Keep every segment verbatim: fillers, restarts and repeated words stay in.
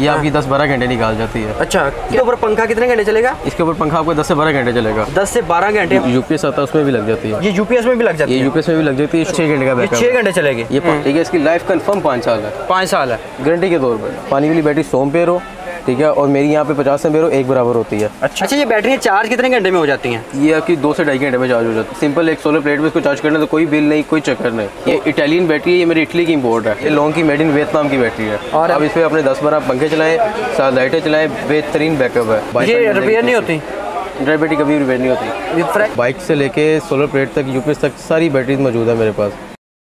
ये आपकी दस बारह घंटे निकाल जाती है। अच्छा, इसके ऊपर पंखा कितने घंटे चलेगा? इसके ऊपर पंखा आपको दस से बारह घंटे चलेगा। दस से बारह घंटे। यूपीएस आता है उसमें भी लग जाती है। ये यूपीएस में भी लग जाती है? ये यूपीएस में भी लग जाती है। छः घंटे का बैकअप, छः घंटे चलेगी ये। ठीक है, इसकी लाइफ कंफर्म पाँच साल है। पाँच साल है गारंटी के तौर पर। पानी वाली बैटरी सौ एम्पेयर हो, ठीक है, और मेरी यहाँ पे पचास एम्पेयर हो, एक बराबर होती है। अच्छा अच्छा, ये बैटरी चार्ज कितने घंटे में हो जाती हैं? ये आपकी दो से ढाई घंटे में चार्ज हो जाती है। सिंपल एक सोलर प्लेट में इसको चार्ज करना तो कोई बिल नहीं, कोई चक्कर नहीं। ये इटालियन बैटरी है, ये मेरी इटली की इंपोर्ट है। ये लॉन्ग की मेड इन वियतनाम की बैटरी है। और अब इस पर अपने दस बारह पंखे चलाएं, सात लाइटें चलाएं, बेहतरीन बैकअप है। ये रिपेयर नहीं होती? ड्राई बैटरी कभी रिपेयर नहीं होती। बाइक से लेके सोलर प्लेट तक, यूपीएस तक सारी बैटरीज मौजूद है मेरे पास।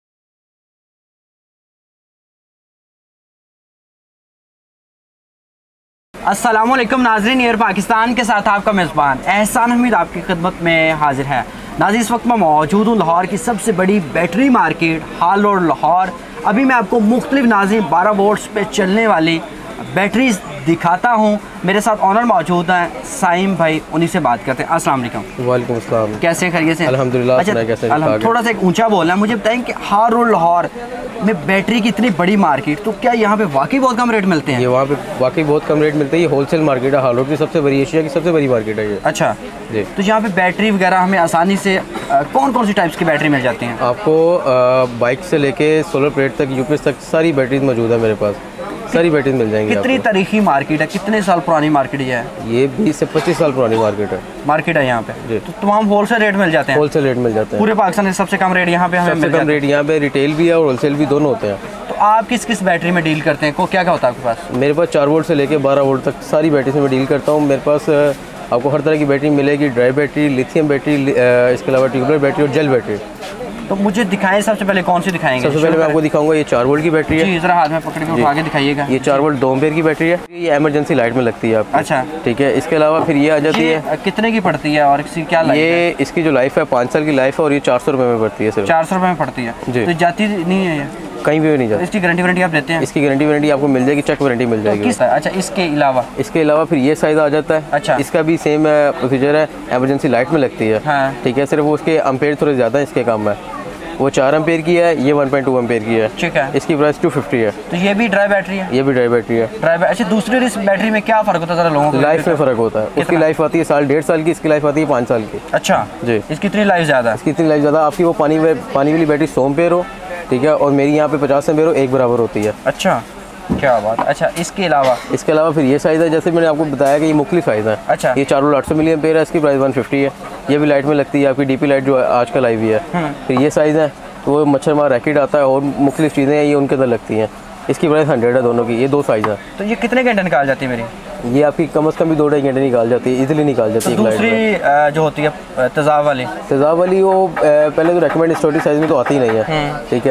अस्सलामुअलैकुम नाज़रीन, एयर पाकिस्तान के साथ आपका मेज़बान एहसान हमीद आपकी खिदमत में हाजिर है। नाज़रीन, इस वक्त मैं मौजूद हूँ लाहौर की सबसे बड़ी battery market Hall Road Lahore. अभी मैं आपको मुख्तलिफ नाज़रीन बारह वोल्ट्स पे चलने वाली बैटरीज दिखाता हूँ। मेरे साथ ऑनर मौजूद हैं साइम भाई, उन्हीं से बात करते हैं। अस्सलाम वालेकुम। वालेकुम अस्सलाम। कैसे खैरियत से? अल्हम्दुलिल्लाह। अच्छा, कैसे? थोड़ा सा एक ऊंचा बोलना है। मुझे बताएं कि हाल रोड लाहौर में बैटरी की इतनी बड़ी मार्केट, तो क्या यहाँ पे वाकई बहुत कम रेट मिलते हैं? ये वहाँ पे वाकई बहुत कम रेट मिलते हैं। ये होलसेल मार्केट है, हाल रोड की सबसे बड़ी, एशिया की सबसे बड़ी मार्केट है ये। अच्छा जी। तो यहाँ पे बैटरी वगैरह हमें आसानी से आ, कौन कौन सी टाइप्स की बैटरी मिल जाती हैं? आपको आ, बाइक से लेके सोलर प्लेट तक, यूपीएस तक सारी बैटरीज मौजूद है मेरे पास। सारी बैटरीज मिल जाएंगी। कितनी तारीखी मार्केट है, कितने साल पुरानी मार्केट ये है? ये बीस से पच्चीस साल पुरानी मार्केट है। मार्केट है यहाँ पे जी। तो तमाम होलसेल रेट मिल जाते हैं? होलसेल रेट मिल जाते हैं पूरे पाकिस्तान में सबसे कम रेट यहाँ पे हमें सबसे कम रेट यहाँ पे रिटेल भी है और होलसेल भी, दोनों होते हैं। तो आप किस किस बैटरी में डील करते हैं? को क्या क्या होता है आपके पास? मेरे पास चार वोल्ट से लेके बारह वोल्ट तक सारी बैटरी से मैं डील करता हूँ। मेरे पास आपको हर तरह की बैटरी मिलेगी। ड्राई बैटरी, लिथियम बैटरी, इसके अलावा ट्यूबुलर बैटरी और जेल बैटरी। तो मुझे दिखाएं, सबसे पहले कौन सी दिखाएंगे? सबसे पहले मैं आपको दिखाऊंगा ये चार वोल्ट की बैटरी है। जी, जरा हाथ में पकड़ के उठा के दिखाइएगा। ये चार वोल्ट दो एम्पेयर की बैटरी है। ये इमरजेंसी लाइट में लगती है आपको। अच्छा, ठीक है। इसके अलावा फिर ये आ जाती है। कितने की पड़ती है और इसकी क्या लाइफ ये है? इसकी जो लाइफ है पाँच साल की लाइफ है और ये चार सौ रुपये में पड़ती है। सिर्फ चार सौ रुपये में पड़ती है जी। तो जाती नहीं है ये कहीं भी नहीं जाती। इसकी गारंटी वारंटी आप देते हैं? इसकी गारंटी वारंटी आपको मिल जाएगी, चेक वारंटी मिल जाएगी। तो अच्छा, इसके अलावा इसके अलावा फिर ये साइज आ जाता है। अच्छा, इसका भी सेम प्रोसीजर है, इमरजेंसी लाइट में लगती है। हाँ। ठीक है, सिर्फ वो उसके अम्पेयर थोड़े ज़्यादा इसके काम है। वो चार एम्पेयर की है, ये वन पॉइंट टू एम्पेयर की है। ठीक है। इसकी प्राइस टू फिफ्टी है। तो ये भी ड्राई बैटरी है? ये भी ड्राई बैटरी है। ड्राई अच्छा, दूसरी इस बैटरी में क्या फ़र्क होता है? ज़रा लोगों को लाइफ में फ़र्क होता है। उसकी लाइफ आती है साल डेढ़ साल की, इसकी लाइफ आती है पाँच साल की। अच्छा जी। इसकी इतनी लाइफ ज़्यादा? इसकी इतनी लाइफ ज़्यादा। आपकी वो पानी पानी वाली बैटरी सौ एम्पेयर हो, ठीक है, और मेरी यहाँ पे पचास एम्पेयर हो, एक बराबर होती है। अच्छा, क्या बात। अच्छा, इसके अलावा इसके अलावा फिर ये साइज़ है, जैसे मैंने आपको बताया कि ये मुख्तलिफ साइज़ है। अच्छा। ये चार वोल्ट आठ सौ मिली एम्पेयर है, इसकी प्राइस वन फिफ्टी है। ये भी लाइट में लगती है, आपकी डीपी लाइट जो आजकल आई हुई है। फिर ये साइज़ है, वो मच्छर मार रैकेट आता है और मुख्तलिफ चीज़ें हैं, ये उनके अंदर लगती हैं। इसकी प्राइस हंड्रेड है दोनों की। ये दो साइज़ है। तो ये कितने घंटे निकाल जाती है मेरी? ये आपकी कम से कम भी दो ढाई घंटे निकाल जाती है, इजीली निकाल जाती है। तो दूसरी जो होती है तेज़ाब वाली? तेज़ाब वाली वो पहले तो रेकमेंड स्टोरी साइज़ में तो आती ही नहीं है। ठीक है।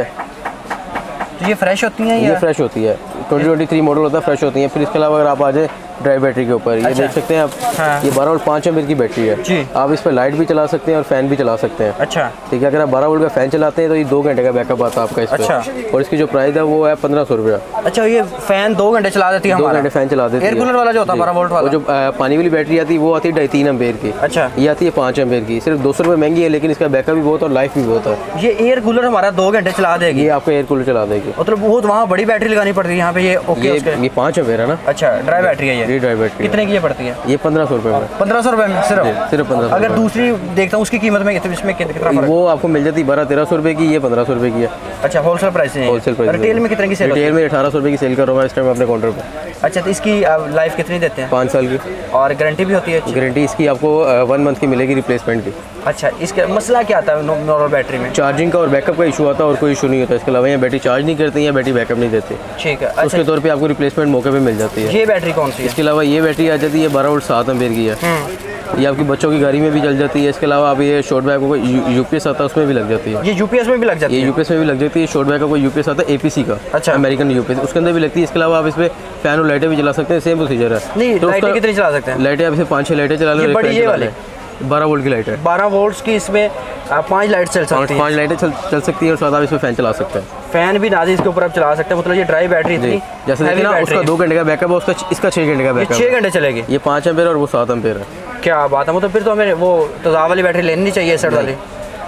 तो ये फ्रेश होती हैं? ये फ्रेश होती है, ट्वेंटी ट्वेंटी थ्री मॉडल होता है, फ्रेश होती हैं। फिर इसके अलावा अगर आप आ जाए ड्राई बैटरी के ऊपर, ये देख सकते हैं आप। हाँ। ये बारह वोल्ट पाँच एम्पेयर की बैटरी है जी। आप इस पर लाइट भी चला सकते हैं और फैन भी चला सकते हैं। अच्छा, ठीक है। अगर आप बारह वोल्ट का फैन चलाते हैं तो ये दो घंटे का बैकअप आता है आपका इस पर। अच्छा। और इसकी जो प्राइस है वो है पंद्रह सौ रुपया। अच्छा, ये फैन दो घंटे चला देती है? दो घंटे फैन चला देती है। एयर कूलर वाला जो होता है बारह वोल्ट वाला, जो पानी वाली बैटरी आती है वो आती है ढाई तीन एम्पेयर की। अच्छा। ये आती है पाँच एम्पेयर की, सिर्फ दो सौ रुपये महंगी है, लेकिन इसका बैकअप भी बहुत और लाइफ भी बहुत है। ये एयर कूलर हमारा दो घंटे चला देगी? ये आपको एयर कूलर चला देगी। मतलब बहुत वहाँ बड़ी बैटरी लगानी पड़ती है यहाँ पे? ये ओके, ये पाँच एम्पेयर है ना? अच्छा, ड्राई बैटरी है ये? Dry battery. कितने की ये पड़ती है? ये पंद्रह सौ रुपये में। पंद्रह सौ रुपये में सिर्फ? सिर्फ पंद्रह। अगर दूसरी देखता हूँ उसकी कीमत में इसमें कितना? वो आपको मिल जाती है बारह तेरह सौ रुपये की, ये पंद्रह सौ रुपये की है। अच्छा, होलसेल प्राइस है? Wholesale price. रिटेल में कितने की सेल? रिटेल में अठारह सौ रुपये की सेल कर रहा हूँ इस टाइम अपने काउंटर पर। अच्छा, तो इसकी लाइफ कितनी देते हैं? पाँच साल की। और गारंटी भी होती है? गारंटी इसकी आपको वन मंथ की मिलेगी रिप्लेसमेंट की। अच्छा, इसका मसला क्या आता है नॉर्मल बैटरी में? चार्जिंग का और बैकअप का इशू आता है और कोई इशू नहीं होता। इसके अलावा यहाँ बैटरी चार्ज नहीं करती है, बैटरी बैकअप नहीं देती। ठीक है। उसके तौर पे आपको रिप्लेसमेंट मौके पे मिल जाती है। ये बैटरी कौन सी है? इसके अलावा ये बैटरी आ जाती है बारह वोल्ट सात एम्पेयर की है। ये आपकी बच्चों की गाड़ी में भी चल जाती है। इसके अलावा आप ये शॉर्ट बैक को यूपीएस आता है उसमें भी लग जाती है। ये यूपीएस में भी लग जाती है? ये यूपीएस में भी लग जाती है। शॉर्ट बैक को यूपीएस आता है एपीसी का। अच्छा, अमेरिकन यूपीएस, उसके अंदर भी लगती है। इसके अलावा आप इस पे फैन और लाइटें भी चला सकते हैं, सेम प्रोसीजर है। नहीं, तो लाइटें कितनी चला सकते हैं? लाइटें आप इसे पाँच छः लाइटें चला लें। बारह वोल्ट की लाइट है। बारह वोल्ट्स की इसमें पांच लाइट चल सकती हैं? पांच लाइटें चल चल सकती हैं और साथ आप इसमें फैन चला सकते हैं। फैन भी नाज़ी इसके ऊपर आप चला सकते हैं। मतलब ये ड्राई बैटरी इतनी जैसे देखिए ना, उसका दो घंटे का बैकअप है, उसका इसका छः घंटे का बैकअप। छः घंटे चलेगी? ये पाँच एम्पेयर और वो सात एम्पेयर है। क्या बात है। मतलब फिर तो हमें वो तेज़ाब वाली बैटरी लेनी चाहिए, सड़ वाली?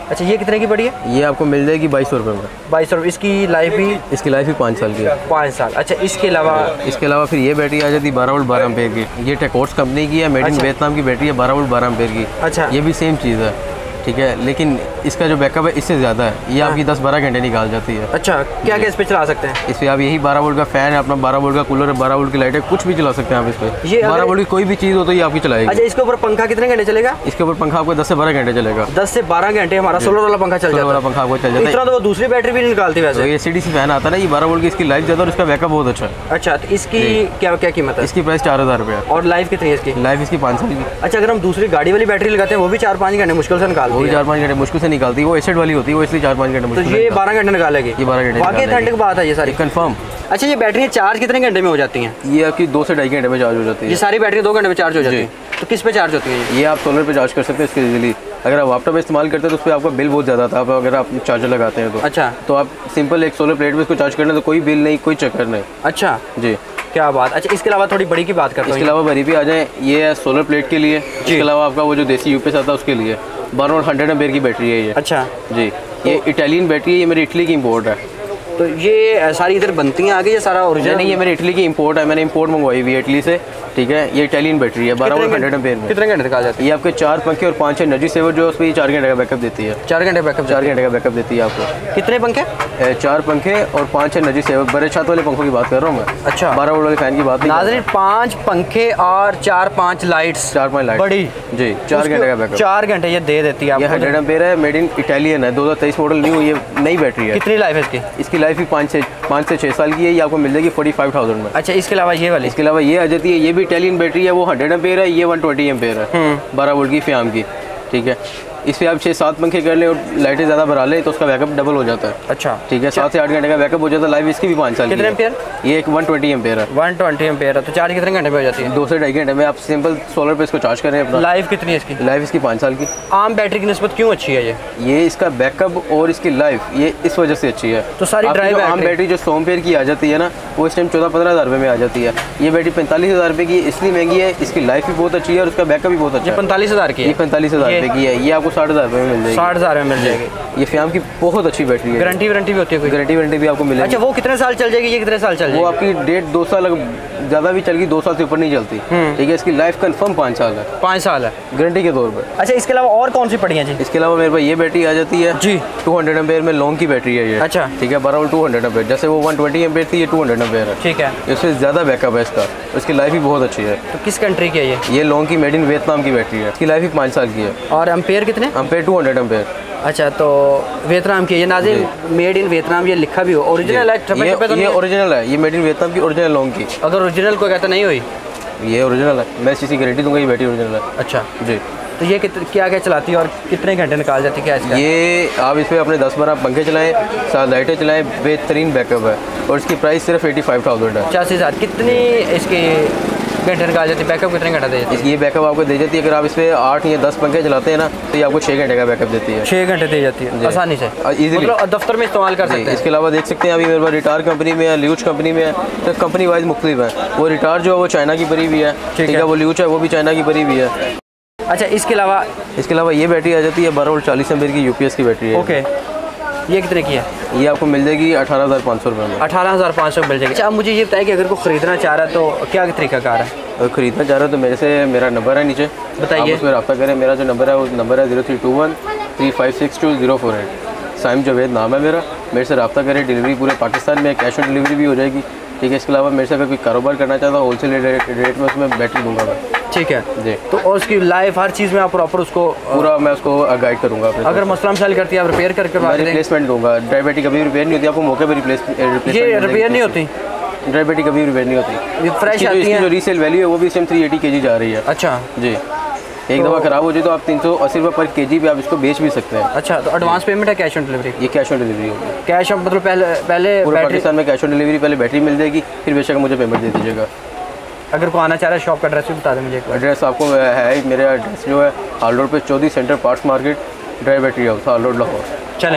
अच्छा, ये कितने की पड़ी है? ये आपको मिल जाएगी बाईस सौ रुपये में। बाईस सौ रुपये। इसकी लाइफ भी? इसकी लाइफ भी पाँच साल की है। पाँच साल। अच्छा, इसके अलावा? इसके अलावा फिर ये बैटरी आ जाती है बारह वोल्ट बारह एम्पेयर की। ये टेकोर्स कंपनी की है, मेड इन वियतनाम की बैटरी है, बारह वोल्ट बारह एम्पेयर की। अच्छा, ये भी सेम चीज़ है, ठीक है, लेकिन इसका जो बैकअप है इससे ज़्यादा है। ये आपकी दस बारह घंटे निकाल जाती है। अच्छा, क्या क्या इस पे चला सकते हैं? इस पर आप यही बारह वोल्ट का फैन है अपना, बारह वोल्ट का कूलर है, बारह वोल्ट की लाइट है, कुछ भी चला सकते हैं आप इस पर। ये बारह वोल्ट की कोई भी चीज़ हो तो ये आपकी चलाएगी। अच्छा, इसके ऊपर पंखा कितने घंटे चलेगा? इसके ऊपर पंखा आपको दस से बारह घंटे चलेगा। दस से बारह घंटे हमारा सोलर वाला पंखा चल जाता है। पंखा आपको चल जाता है। इतना तो वो दूसरी बैटरी भी नहीं निकालती वैसे। ये सी डी सी फैन आता है ना, ये बारह वोल्ट की, इसकी लाइफ ज़्यादा और इसका बैकअप बहुत अच्छा है। अच्छा, तो इसकी क्या क्या कीमत है? इसकी प्राइस चार हज़ार रुपये है। और लाइफ कितनी है इसकी? लाइफ इसकी पाँच साल की। अच्छा, अगर हम दूसरी गाड़ी वाली बैटरी लगाते हैं वो भी चार पाँच घंटे मुश्किल से निकालती है। वो भी चार पाँच घंटे मुश्किल से निकालती है, वो एसिड वाली होती है, वो इसलिए चार पाँच घंटे। तो ये बारह घंटे निकालेगी? ये बारह घंटे। बाकी ठंड की बात है ये सारी कंफर्म। अच्छा, ये बैटरी चार्ज कितने घंटे में हो जाती हैं? ये आपकी दो से ढाई घंटे में चार्ज हो जाती है। ये सारी बैटरी दो घंटे में चार्ज हो जाती है। तो किस पे चार्ज होती है? ये आप सोलर पे चार्ज कर सकते हैं इसके इजीली। अगर आप लैपटॉप में इस्तेमाल करते हैं तो उस पर आपका बिल बहुत ज़्यादा था, अगर आप चार्जर लगाते हैं तो। अच्छा, तो आप सिंपल एक सोलर प्लेट में इसको चार्ज करना, तो कोई बिल नहीं, कोई चक्कर नहीं। अच्छा जी, क्या बात। अच्छा, इसके अलावा थोड़ी बड़ी की बात करते हैं। इसके अलावा बड़ी भी आ जाए, ये है सोलर प्लेट के लिए। इसके अलावा आपका वो जो देसी यूपीएस आता है उसके लिए बारह वोल्ट हंड्रेड एम्पेयर की बैटरी है ये। अच्छा जी, ये इटालियन बैटरी है, ये मेरी इटली की इम्पोर्ट है। तो ये सारी इधर बनती हैं आगे, ये सारा ओरिजिनल नहीं, ये मेरी इटली की इंपोर्ट है, मैंने इंपोर्ट मंगवाई हुई है इटली से, ठीक है। ये इटालियन बैटरी है, बारह वोल्ट हंड्रेड एम्पेयर में। कितने घंटे निकाल जाती है? ये आपके चार पंखे और पाँच छः एनर्जी सेवर जो है उस पर चार घंटे का बैकअप देती है। चार घंटे बैकअप? चार घंटे का बैकअप देती है आपको। कितने पंखे? चार पंखे और पाँच छः एनर्जी सेवर, बड़े छत वाले पंखों की बात कर रहा हूँ मैं। अच्छा, बारह वोल्ट वाले फैन की बात नहीं। नाज़रीन, पाँच पंखे और चार पाँच लाइट्स। चार पाँच लाइट बड़ी जी, चार घंटे का बैकअप। चार घंटे ये दे देती है। ये हंड्रेड एम्पेयर है, मेड इन इटालियन है, दो हज़ार तेईस मॉडल न्यू, ये नई बैटरी है। कितनी लाइफ है इसकी? इसकी लाइफ भी पाँच से पाँच से छः साल की है। ये आपको मिल जाएगी फोर्टी फाइव थाउजेंड में। अच्छा, इसके अलावा ये वाली? इसके अलावा ये आ जाती है, ये भी इटालियन बैटरी है, वो हंड्रेड एम्पेयर है, ये वन ट्वेंटी एम्पेयर है, बारह वोल्ट की फ्याम की, ठीक है। इस पर आप छः सात पंखे कर लें और लाइटें ज़्यादा भरा लें तो उसका बैकअप डबल हो जाता है। अच्छा, ठीक है, सात से आठ घंटे का बैकअप हो जाता है। लाइफ इसकी भी पाँच साल। कितने एम्पेयर? ये एक वन ट्वेंटी एम्पेयर है। वन ट्वेंटी एम्पेयर है। तो चार्ज कितने घंटे में हो जाती है? दो से ढाई घंटे में आप सिंपल सोलर पे इसको चार्ज करें अपना। लाइफ कितनी है इसकी? लाइफ इसकी पाँच साल की। आम बैटरी की निस्बत क्यों अच्छी है ये? ये इसका बैकअप और इसकी लाइफ ये इस वजह से अच्छी है। तो सारी ड्राइव आम बैटरी जो सौ एम्पेयर की आ जाती है ना, वो इस टाइम चौदह पंद्रह हज़ार रुपये में आ जाती है। ये बैटरी पैंतालीस हज़ार रुपये की इसलिए महंगी है, इसकी लाइफ भी बहुत अच्छी है और उसका बैकअप भी बहुत अच्छा है। पैंतालीस हज़ार की? ये पैंतालीस हज़ार रुपये की है। ये आपको साठ हज़ार रुपये में मिल जाएगी। साठ हज़ार में मिल जाएगी। ये फ्याम की बहुत अच्छी बैटरी है। गारंटी वारंटी भी होती है कोई? गारंटी वारंटी भी आपको मिलेगी। अच्छा, वो कितने साल चल जाएगी? ये कितने साल चल जाएगी? वो आपकी डेढ़ दो साल ज़्यादा भी चलेगी, दो साल से ऊपर नहीं चलती, ठीक है। इसकी लाइफ कंफर्म पाँच साल है। पाँच साल है गारंटी के तौर पर। अच्छा, इसके अलावा और कौन सी पड़ी हैं जी? इसके अलावा मेरे पास ये बैटरी आ जाती है जी, टू हंड्रेड एम्पेयर में लॉन्ग की बैटरी है ये। अच्छा, ठीक है, बारह वोल्ट टू हंड्रेड एम्पेयर, जैसे वो वन ट्वेंटी एम्पेयर थी, ये टू हंड्रेड एम्पेयर है, ठीक है। इससे ज़्यादा बैकअप है इसका, इसकी लाइफ भी बहुत अच्छी है। तो किस कंट्री की है ये? ये लॉन्ग की मेड इन वियतनाम की बैटरी है, इसकी लाइफ भी पाँच साल की है। और एम्पेयर कितने? Ampere two hundred ampere. अच्छा, तो वियतनाम की ये नाज़रीन, मेड इन वियतनाम ये लिखा भी हो, ओरिजिनल है? ये ये ओरिजिनल है, ये मेड इन वियतनाम की ओरिजिनल लॉन्ग की। अगर ओरिजिनल को कहता नहीं हुई? ये ओरिजिनल है, मैं इसी गारंटी दूंगा, ये बैटरी ओरिजिनल है। अच्छा जी। तो ये कित क्या क्या चलाती है और कितने घंटे निकाल जाती है क्या इसका? ये आप इस पर अपने दस बारह पंखे चलाएं, सात लाइटें चलाएं, बेहतरीन बैकअप है और इसकी प्राइस सिर्फ एटी फाइव थाउजेंड है। पचासी हज़ार। कितनी इसकी घंटे निकाल जाती है? बैकअप कितने घंटा दे जाती है? ये बैकअप आपको दे जाती है, अगर आप इस पर आठ या दस पंखे चलाते हैं ना तो ये आपको छः घंटे का बैकअप देती है। छः घंटे दे जाती है आसानी से, इजीली, मतलब दफ्तर में इस्तेमाल कर सकते हैं। इसके अलावा देख सकते हैं अभी मेरे पास रिटार कंपनी में है, ल्यूच कंपनी में है, तो कंपनी वाइज मुख्तलिफ है। वो रिटार जो है वो चाइना की बनी हुई है, ठीक है, वो ल्यूच है वो भी चाइना की बनी हुई है। अच्छा, इसके अलावा इसके अलावा ये बैटरी आ जाती है बारह वोल्ट चालीस एम्पेयर की यूपीएस की बैटरी है। ओके, ये कितने की है? ये आपको मिल जाएगी अठारह हज़ार पाँच सौ रुपये में। अठारह हज़ार पाँच सौ मिल जाएगी। अच्छा, अब मुझे ये बताइए कि अगर कोई ख़रीदना चाह रहा है तो क्या तरीका कार है? अगर खरीदना चाह रहे हो तो मेरे से मेरा नंबर है नीचे, बताइए, उसमें रब्ता करें। मेरा जो नंबर है वो नंबर है zero three two one three five six two zero four eight. Saim Javed नाम है मेरा, मेरे से रब्ता करें। डिलीवरी पूरे पाकिस्तान में, कैश ऑन डिलीवरी भी हो जाएगी, ठीक है। इसके अलावा मेरे से अगर कोई कारोबार करना चाहता है होलसेल रेट, रेट में उसमें बैटरी दूंगा मैं, ठीक है जी। तो और उसकी लाइफ हर चीज़ में आप प्रॉपर उसको पूरा मैं उसको गाइड करूँगा। अगर मसला मसाइल करती है आप रिपेयर करके रिप्लेसमेंट दूंगा। ड्राई बैटरी कभी रिपेयर नहीं होती, आपको मौके पर रिप्लेस ये रिपेयर नहीं होती, ड्राई बैटरी कभी रिपेयर नहीं होती, फ्रेश आती है। जो रीसेल वैल्यू है वो भी सेम थ्री एटी के जी जा रही है। अच्छा जी, एक दफ़ा ख़राब हो जाए तो आप तीन सौ अस्सी रुपये पर केजी पे आप इसको बेच भी सकते हैं। अच्छा, तो एडवांस पेमेंट है कैश ऑन डिलीवरी? ये कैश ऑन डिलीवरी होगी। कैश ऑन मतलब पहले पहले पूरे पाकिस्तान में कैश ऑन डिलीवरी, पहले बैटरी मिल जाएगी, फिर बेशक मुझे पेमेंट दे दीजिएगा। अगर कोई आना चाह रहा है, शॉप का एड्रेस भी बता दें मुझे। एड्रेस आपको है, मेरा एड्रेस जो है हाल रोड पे Chaudhary centre parts market, dry battery house, Hall Road Lahore. चलें,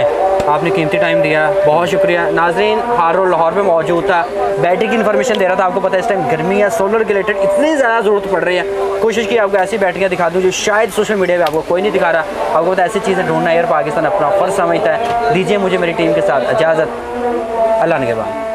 आपने कीमती टाइम दिया, बहुत शुक्रिया। नाज़रीन, हाल रोड लाहौर में मौजूद था, बैटरी की इन्फॉर्मेशन दे रहा था। आपको पता है इस टाइम गर्मी है, सोलर के रिलेटेड इतनी ज़्यादा ज़रूरत पड़ रही है, कोशिश की आपको ऐसी बैटरियाँ दिखा दूँ जो शायद सोशल मीडिया पर आपको कोई नहीं दिखा रहा। आपको पता है ऐसी चीज़ें ढूंढना एयर पाकिस्तान अपना फ़र्ज़ समझता है। दीजिए मुझे मेरी टीम के साथ इजाज़त, अल्लाह ने के बाद।